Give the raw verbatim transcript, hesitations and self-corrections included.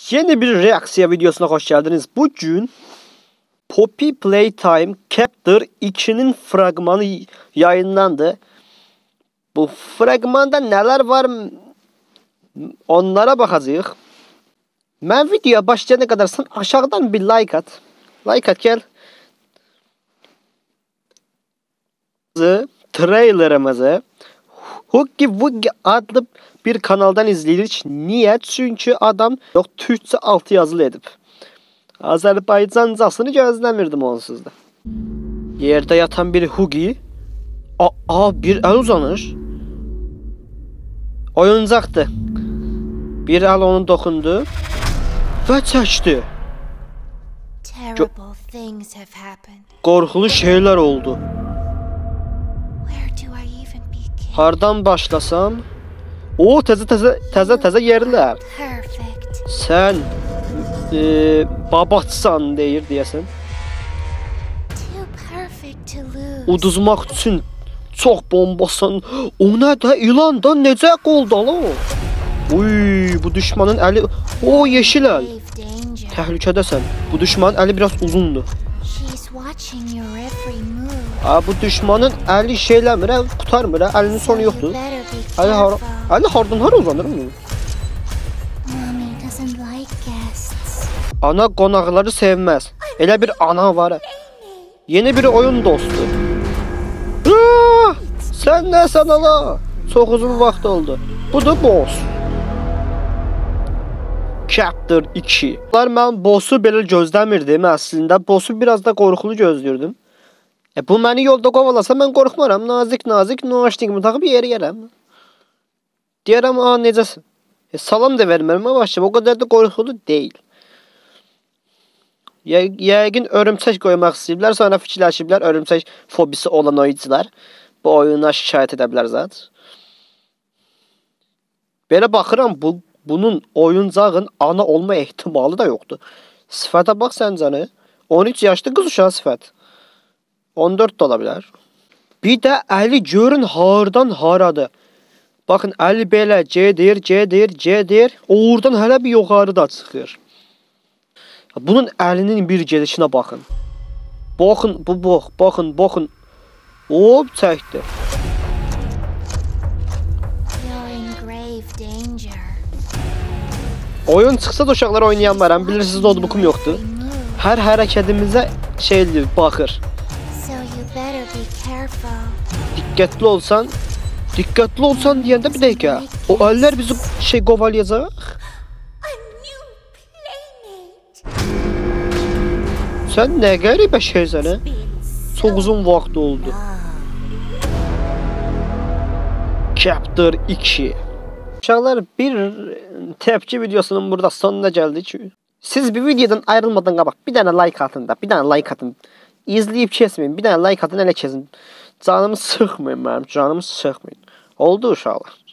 Yeni bir reaksiya videosuna hoş geldiniz. Bugün Poppy Playtime Chapter ikinin fragmanı yayınlandı. Bu fragmanda neler var onlara bakacağız. Ben videoya başlayana kadar sen aşağıdan bir like at. Like at gel. Trailerımızı Huggy Wuggy adlı bir kanaldan izleyirik. Niye? Çünkü adam yok Türkçe altı yazılı edip. Azerbaycancasını gözlemirdim onsuz da. Yerde yatan bir Huggy. Aa, aa bir el uzanır. Oyuncaktı. Bir el onu dokundu ve çəkdi. Qorxulu şeyler oldu. Hardan başlasam? O təzə təzə təzə təzə yerlər. Sən e, babatsan deyir deyəsən. Uduzmaq üçün çox bombasan. O nə də ilandan necə qoldalı? Uy, bu düşmanın əli o yeşil əl. Təhlükədəsən. Bu düşmanın əli biraz uzundur. Aa, bu düşmanın əli şeyləmir, qutarmır, əlinin sonu yoxdur. Əli, har əli hardan hara uzanır mı? Ana qonaqları sevməz. Elə bir ana var. Yeni bir oyun dostu. Aa, sən nəsən ala? Çox uzun vaxt oldu. Bu da boss. Chapter iki. Mən boss'u belə gözləmirdim əslində. Boss'u biraz da qorxulu gözlürdüm. E bu məni yolda qovalasa mən qorxmaram. Nazik nazik noştingimi taxıb yeri yerəm. Deyərəm, "A, necəsən?" E salam da vermərəm, başım o qədər də qorxulu deyil. Yəqin örümçək qoymaq istəyiblər, sonra fikirləşiblər örümçək fobisi olan oyuncular bu oyuna şikayət edə bilər zət. Belə baxıram, bu bunun oyuncağın ana olma ehtimalı da yoxdur. Sifətə bax səncəni. on üç yaşlı qız uşağı sifət. on dörd də ola bilər. Bir də əli görün hardan haradır. Baxın, əli belə gedir, gedir, gedir. Oradan hələ bir yuxarıda çıxır. Bunun əlinin bir gedişinə baxın. Baxın, bu box, baxın, baxın. Hop, çəkdi. Oyun çıxsa da uşaqlar oynayan varam. Bilirsiniz, notebookum yoxdur. Hər hərəkətimizə şey eləyir, baxır. Diqqətli olsan, diqqətli olsan deyəndə bir dəqiqə. O əllər bizi şey qovalayacaq. Sən nə qəribə şeysən, hə? Çox uzun vaxt oldu. Chapter iki. Uşaqlar, bir təpki videosunun burada sonuna gəldik. Siz bir videodan ayrılmadan qabaq bir dənə like atın da, bir dənə like atın. İzləyib kesməyin, bir dənə like atın, elə kesin. Canımı sıxmayın mənim, canımı sıxmayın. Oldu uşaqlar.